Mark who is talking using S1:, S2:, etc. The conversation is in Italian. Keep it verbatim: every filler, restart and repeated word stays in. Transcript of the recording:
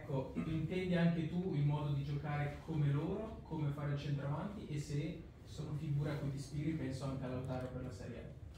S1: ecco, intendi anche tu il modo di giocare come loro, come fare il centravanti, e se sono figure a cui ti ispiri, penso anche a Lautaro per la Serie A?